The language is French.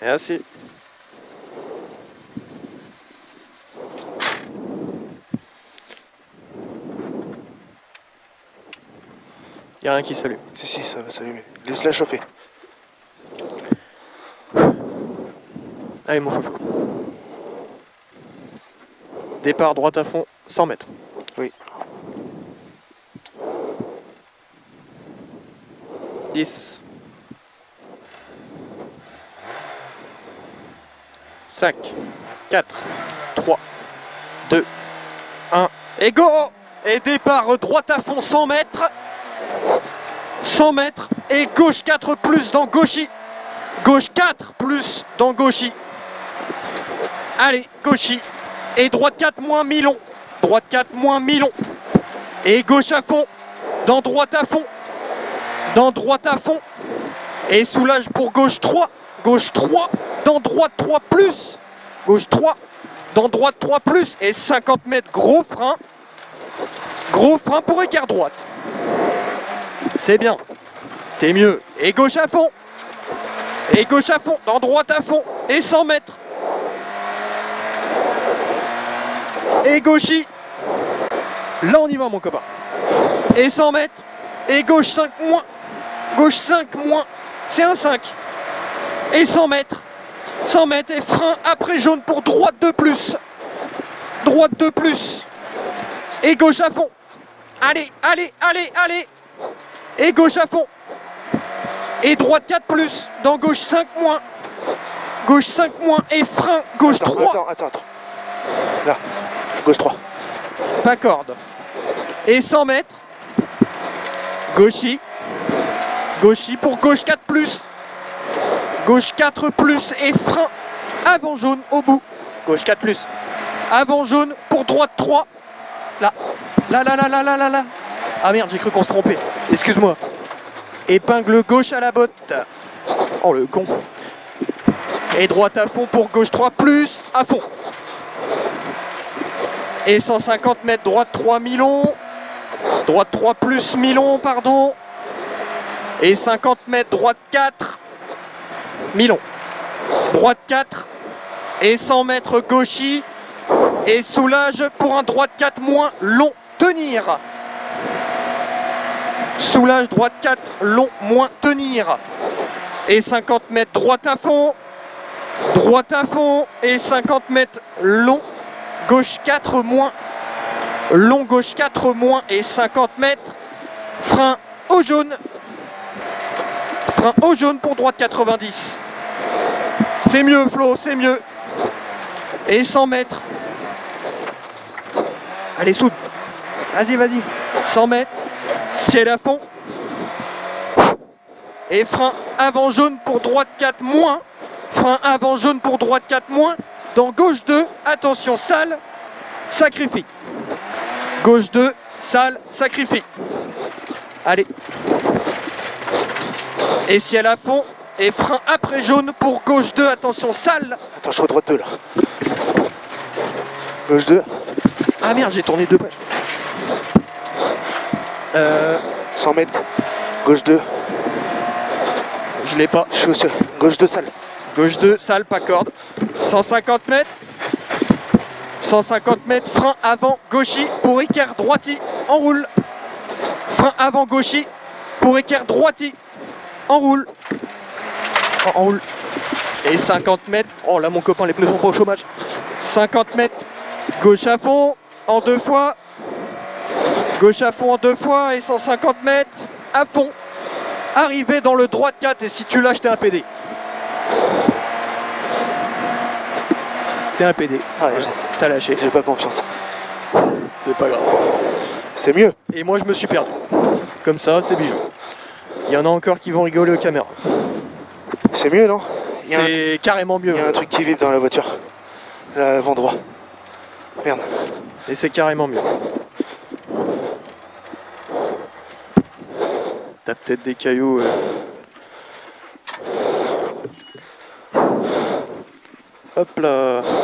Merci. Il n'y a rien qui s'allume. Si, ça va s'allumer. Laisse-la chauffer. Allez, mon foufou. Départ droite à fond, 100 mètres. Oui. 10. 5, 4, 3, 2, 1. Et go! Et départ droite à fond, 100 mètres. 100 mètres. Et gauche 4 plus dans gauchy. Gauche 4 plus dans gauchy. Allez, gauchy. Et droite 4 moins mi-long. Droite 4 moins mi-long. Et gauche à fond. Dans droite à fond. Dans droite à fond. Et soulage pour gauche 3. Gauche 3. Dans droite 3 plus. Gauche 3. Dans droite 3 plus. Et 50 mètres gros frein. Gros frein pour écart droite. C'est bien. T'es mieux. Et gauche à fond. Et gauche à fond. Dans droite à fond. Et 100 mètres. Et gauchy. Là on y va mon copain. Et 100 mètres. Et gauche 5 moins. Gauche 5 moins. C'est un 5. Et 100 mètres. 100 mètres et frein après jaune pour droite 2 plus. Droite 2 plus. Et gauche à fond. Allez, allez, allez, allez. Et gauche à fond. Et droite 4 plus. Dans gauche 5 moins. Gauche 5 moins. Et frein. Gauche 3. Attends. Là. Gauche 3. Pas corde. Et 100 mètres. Gauchy. Gauchy pour gauche 4 plus. Gauche 4 plus et frein. Avant jaune au bout. Gauche 4 plus. Avant jaune pour droite 3. Là. Là. Ah merde, j'ai cru qu'on se trompait. Excuse-moi. Épingle gauche à la botte. Oh le con. Et droite à fond pour gauche 3 plus. À fond. Et 150 mètres droite 3 mi-long. Droite 3 plus mi-long, pardon. Et 50 mètres droite 4 mi-long. Droite 4. Et 100 mètres gauchy. Et soulage pour un droite 4 moins long. Tenir. Soulage droite 4 long moins tenir. Et 50 mètres droite à fond. Droite à fond. Et 50 mètres long. Gauche 4 moins. Long gauche 4 moins. Et 50 mètres. Frein au jaune. Frein au jaune pour droite 90. C'est mieux Flo, c'est mieux. Et 100 mètres. Allez, soude. Vas-y. 100 mètres. Ciel à fond. Et frein avant jaune pour droite 4 moins. Frein avant jaune pour droite 4 moins. Dans gauche 2, attention, sale, sacrifie. Gauche 2, sale, sacrifie. Allez. Et ciel à fond. Et frein après jaune pour gauche 2, attention, sale. Attends, je suis à droite 2 là. Gauche 2. Ah merde, j'ai tourné 2 pages. 100 mètres. Gauche 2. Je l'ai pas. Je suis au sol. Gauche 2 sale. Gauche 2, sale, pas corde. 150 mètres. 150 mètres, frein avant gauchy pour écart droiti. Enroule. Frein avant gauchy pour écart droiti. Enroule. Enroule. Et 50 mètres. Oh là, mon copain, les pneus sont pas au chômage. 50 mètres. Gauche à fond. En 2 fois. Gauche à fond en 2 fois. Et 150 mètres. À fond. Arrivé dans le droite 4. Et si tu lâches, t'es un PD. T'es un PD. Ah, ouais, t'as lâché. J'ai pas confiance. C'est pas grave. C'est mieux. Et moi, je me suis perdu. Comme ça, c'est bijou. Il y en a encore qui vont rigoler aux caméras. C'est mieux, non? C'est carrément mieux. Il y a un truc qui vibre dans la voiture. L'avant droit. Merde. Et c'est carrément mieux. T'as peut-être des cailloux. Hop là.